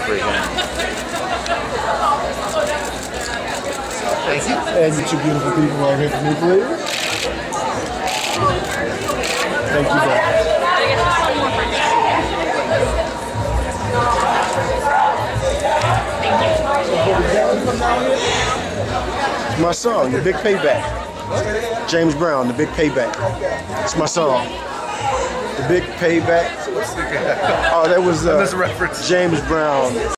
freaking. Thank you. And you two beautiful people right here for me, please. Thank you, guys. It's my song, The Big Payback. James Brown, The Big Payback. It's my song. The Big Payback. Oh, that was reference. James Brown.